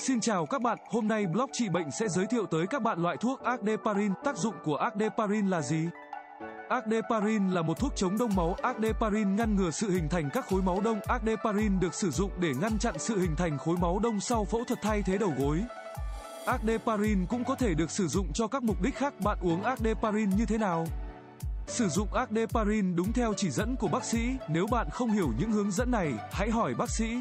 Xin chào các bạn, hôm nay blog trị bệnh sẽ giới thiệu tới các bạn loại thuốc Acdeparin. Tác dụng của Acdeparin là gì? Acdeparin là một thuốc chống đông máu. Acdeparin ngăn ngừa sự hình thành các khối máu đông. Acdeparin được sử dụng để ngăn chặn sự hình thành khối máu đông sau phẫu thuật thay thế đầu gối. Acdeparin cũng có thể được sử dụng cho các mục đích khác. Bạn uống Acdeparin như thế nào? Sử dụng Acdeparin đúng theo chỉ dẫn của bác sĩ. Nếu bạn không hiểu những hướng dẫn này, hãy hỏi bác sĩ,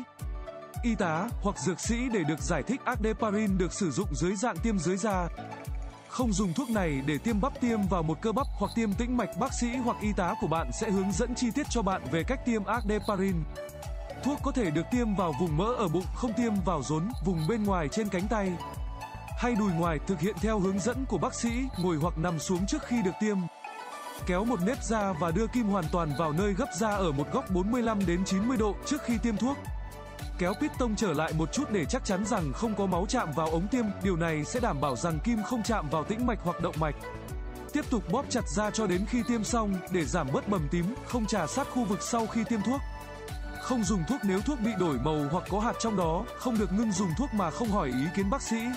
y tá hoặc dược sĩ để được giải thích. Acdeparin được sử dụng dưới dạng tiêm dưới da. Không dùng thuốc này để tiêm bắp tiêm vào một cơ bắp hoặc tiêm tĩnh mạch. Bác sĩ hoặc y tá của bạn sẽ hướng dẫn chi tiết cho bạn về cách tiêm Acdeparin. Thuốc có thể được tiêm vào vùng mỡ ở bụng, không tiêm vào rốn, vùng bên ngoài trên cánh tay hay đùi ngoài. Thực hiện theo hướng dẫn của bác sĩ, ngồi hoặc nằm xuống trước khi được tiêm. Kéo một nếp da và đưa kim hoàn toàn vào nơi gấp da ở một góc 45 đến 90 độ trước khi tiêm thuốc. Kéo piston trở lại một chút để chắc chắn rằng không có máu chạm vào ống tiêm. Điều này sẽ đảm bảo rằng kim không chạm vào tĩnh mạch hoặc động mạch. Tiếp tục bóp chặt da cho đến khi tiêm xong để giảm bớt bầm tím, không chà sát khu vực sau khi tiêm thuốc. Không dùng thuốc nếu thuốc bị đổi màu hoặc có hạt trong đó. Không được ngưng dùng thuốc mà không hỏi ý kiến bác sĩ.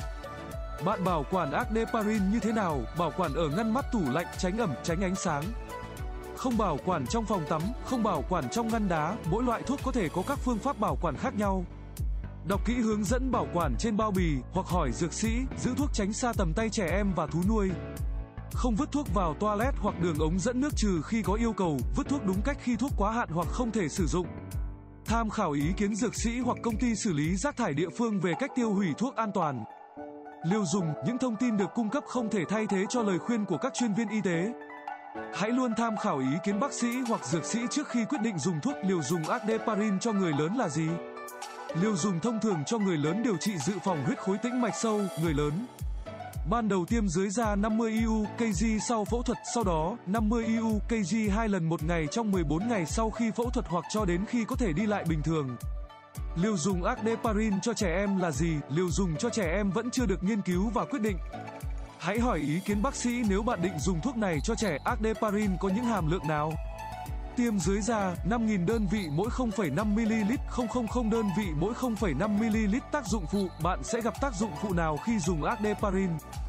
Bạn bảo quản Acdeparin như thế nào? Bảo quản ở ngăn mát, tủ lạnh, tránh ẩm, tránh ánh sáng. Không bảo quản trong phòng tắm, không bảo quản trong ngăn đá. Mỗi loại thuốc có thể có các phương pháp bảo quản khác nhau. Đọc kỹ hướng dẫn bảo quản trên bao bì hoặc hỏi dược sĩ. Giữ thuốc tránh xa tầm tay trẻ em và thú nuôi. Không vứt thuốc vào toilet hoặc đường ống dẫn nước trừ khi có yêu cầu. Vứt thuốc đúng cách khi thuốc quá hạn hoặc không thể sử dụng. Tham khảo ý kiến dược sĩ hoặc công ty xử lý rác thải địa phương về cách tiêu hủy thuốc an toàn. Liều dùng, những thông tin được cung cấp không thể thay thế cho lời khuyên của các chuyên viên y tế. Hãy luôn tham khảo ý kiến bác sĩ hoặc dược sĩ trước khi quyết định dùng thuốc. Liều dùng Acdeparin cho người lớn là gì? Liều dùng thông thường cho người lớn điều trị dự phòng huyết khối tĩnh mạch sâu, người lớn. Ban đầu tiêm dưới da 50 IU/kg sau phẫu thuật, sau đó 50 IU/kg 2 lần một ngày trong 14 ngày sau khi phẫu thuật hoặc cho đến khi có thể đi lại bình thường. Liều dùng Acdeparin cho trẻ em là gì? Liều dùng cho trẻ em vẫn chưa được nghiên cứu và quyết định. Hãy hỏi ý kiến bác sĩ nếu bạn định dùng thuốc này cho trẻ. Acdeparin có những hàm lượng nào? Tiêm dưới da 5.000 đơn vị mỗi 0,5ml, 000 đơn vị mỗi 0,5ml. Tác dụng phụ, bạn sẽ gặp tác dụng phụ nào khi dùng Acdeparin?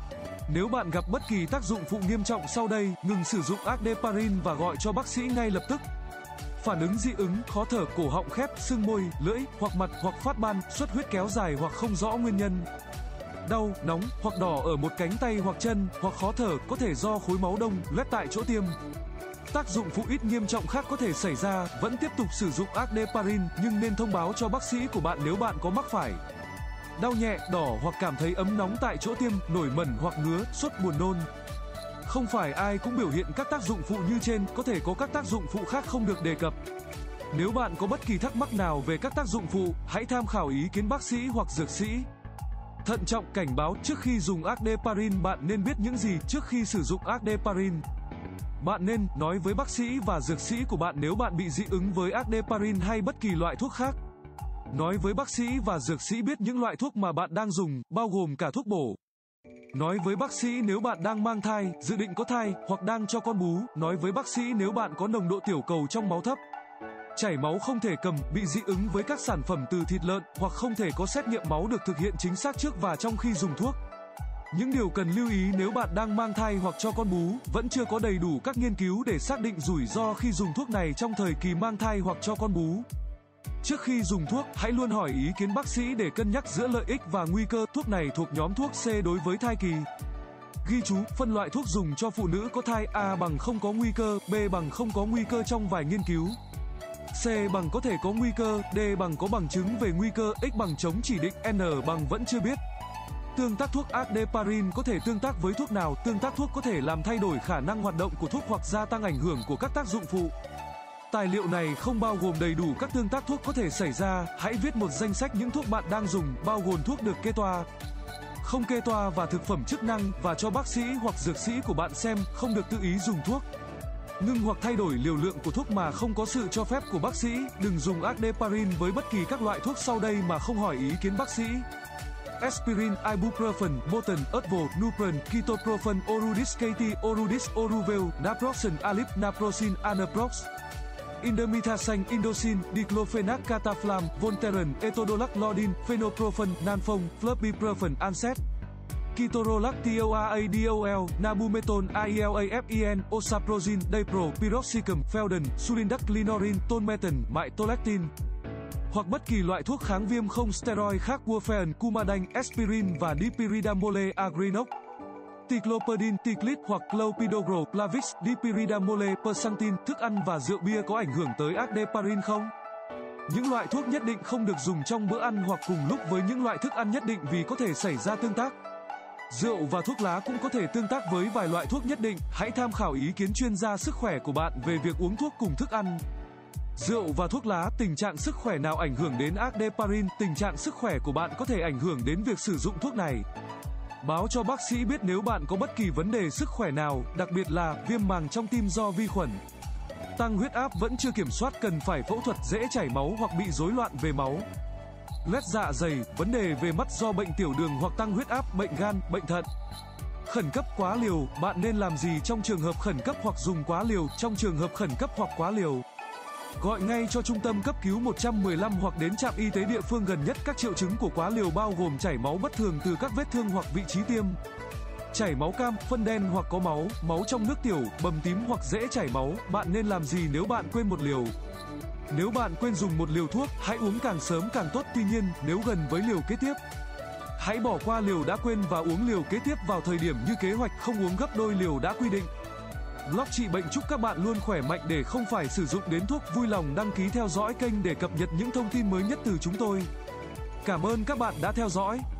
Nếu bạn gặp bất kỳ tác dụng phụ nghiêm trọng sau đây, ngừng sử dụng Acdeparin và gọi cho bác sĩ ngay lập tức. Phản ứng dị ứng, khó thở, cổ họng khép, sưng môi, lưỡi, hoặc mặt, hoặc phát ban, xuất huyết kéo dài hoặc không rõ nguyên nhân. Đau, nóng, hoặc đỏ ở một cánh tay hoặc chân, hoặc khó thở, có thể do khối máu đông, loét tại chỗ tiêm. Tác dụng phụ ít nghiêm trọng khác có thể xảy ra, vẫn tiếp tục sử dụng Acdeparin, nhưng nên thông báo cho bác sĩ của bạn nếu bạn có mắc phải đau nhẹ, đỏ hoặc cảm thấy ấm nóng tại chỗ tiêm, nổi mẩn hoặc ngứa, sốt, buồn nôn. Không phải ai cũng biểu hiện các tác dụng phụ như trên, có thể có các tác dụng phụ khác không được đề cập. Nếu bạn có bất kỳ thắc mắc nào về các tác dụng phụ, hãy tham khảo ý kiến bác sĩ hoặc dược sĩ. Thận trọng, cảnh báo, trước khi dùng Acdeparin bạn nên biết những gì trước khi sử dụng Acdeparin. Bạn nên nói với bác sĩ và dược sĩ của bạn nếu bạn bị dị ứng với Acdeparin hay bất kỳ loại thuốc khác. Nói với bác sĩ và dược sĩ biết những loại thuốc mà bạn đang dùng, bao gồm cả thuốc bổ. Nói với bác sĩ nếu bạn đang mang thai, dự định có thai, hoặc đang cho con bú. Nói với bác sĩ nếu bạn có nồng độ tiểu cầu trong máu thấp, chảy máu không thể cầm, bị dị ứng với các sản phẩm từ thịt lợn, hoặc không thể có xét nghiệm máu được thực hiện chính xác trước và trong khi dùng thuốc. Những điều cần lưu ý nếu bạn đang mang thai hoặc cho con bú, vẫn chưa có đầy đủ các nghiên cứu để xác định rủi ro khi dùng thuốc này trong thời kỳ mang thai hoặc cho con bú. Trước khi dùng thuốc, hãy luôn hỏi ý kiến bác sĩ để cân nhắc giữa lợi ích và nguy cơ. Thuốc này thuộc nhóm thuốc C đối với thai kỳ. Ghi chú, phân loại thuốc dùng cho phụ nữ có thai. A bằng không có nguy cơ, B bằng không có nguy cơ trong vài nghiên cứu, C bằng có thể có nguy cơ, D bằng có bằng chứng về nguy cơ, X bằng chống chỉ định, N bằng vẫn chưa biết. Tương tác thuốc Acdeparin có thể tương tác với thuốc nào? Tương tác thuốc có thể làm thay đổi khả năng hoạt động của thuốc hoặc gia tăng ảnh hưởng của các tác dụng phụ. Tài liệu này không bao gồm đầy đủ các tương tác thuốc có thể xảy ra. Hãy viết một danh sách những thuốc bạn đang dùng, bao gồm thuốc được kê toa, không kê toa và thực phẩm chức năng, và cho bác sĩ hoặc dược sĩ của bạn xem. Không được tự ý dùng thuốc. Ngưng hoặc thay đổi liều lượng của thuốc mà không có sự cho phép của bác sĩ. Đừng dùng Acdeparin với bất kỳ các loại thuốc sau đây mà không hỏi ý kiến bác sĩ. Aspirin, Ibuprofen, Moten, Advil, Nupren, Ketoprofen, Orudis KT, Orudis, Oruvel, Naproxen, Alip, Naproxen, Anaprox. indomethacin, indocin, diclofenac, cataflam, Voltaren, etodolac, lodin, phenoprofen, nanfong, flurbiprofen, Ancet, ketorolac, TORADOL, nabumeton, IELAFEN, osaprozin, dapro, piroxicum, Felden, sulindac, linorin, tolmetan, mitolectin. Hoặc bất kỳ loại thuốc kháng viêm không steroid khác Warfarin, Coumadin, aspirin và dipyridamole, Agrinox, ticloperdin, ticlit hoặc clopidogrel, Plavix, dipyridamole, Persantin. Thức ăn và rượu bia có ảnh hưởng tới Ardheparin không? Những loại thuốc nhất định không được dùng trong bữa ăn hoặc cùng lúc với những loại thức ăn nhất định vì có thể xảy ra tương tác. Rượu và thuốc lá cũng có thể tương tác với vài loại thuốc nhất định. Hãy tham khảo ý kiến chuyên gia sức khỏe của bạn về việc uống thuốc cùng thức ăn. Rượu và thuốc lá, tình trạng sức khỏe nào ảnh hưởng đến Ardheparin? Tình trạng sức khỏe của bạn có thể ảnh hưởng đến việc sử dụng thuốc này. Báo cho bác sĩ biết nếu bạn có bất kỳ vấn đề sức khỏe nào, đặc biệt là viêm màng trong tim do vi khuẩn. Tăng huyết áp vẫn chưa kiểm soát, cần phải phẫu thuật, dễ chảy máu hoặc bị rối loạn về máu. Loét dạ dày, vấn đề về mắt do bệnh tiểu đường hoặc tăng huyết áp, bệnh gan, bệnh thận. Khẩn cấp quá liều, bạn nên làm gì trong trường hợp khẩn cấp hoặc dùng quá liều? Trong trường hợp khẩn cấp hoặc quá liều, gọi ngay cho trung tâm cấp cứu 115 hoặc đến trạm y tế địa phương gần nhất. Các triệu chứng của quá liều bao gồm chảy máu bất thường từ các vết thương hoặc vị trí tiêm, chảy máu cam, phân đen hoặc có máu, máu trong nước tiểu, bầm tím hoặc dễ chảy máu. Bạn nên làm gì nếu bạn quên một liều? Nếu bạn quên dùng một liều thuốc, hãy uống càng sớm càng tốt. Tuy nhiên, nếu gần với liều kế tiếp, hãy bỏ qua liều đã quên và uống liều kế tiếp vào thời điểm như kế hoạch, không uống gấp đôi liều đã quy định. Blog trị bệnh chúc các bạn luôn khỏe mạnh để không phải sử dụng đến thuốc. Vui lòng đăng ký theo dõi kênh để cập nhật những thông tin mới nhất từ chúng tôi. Cảm ơn các bạn đã theo dõi.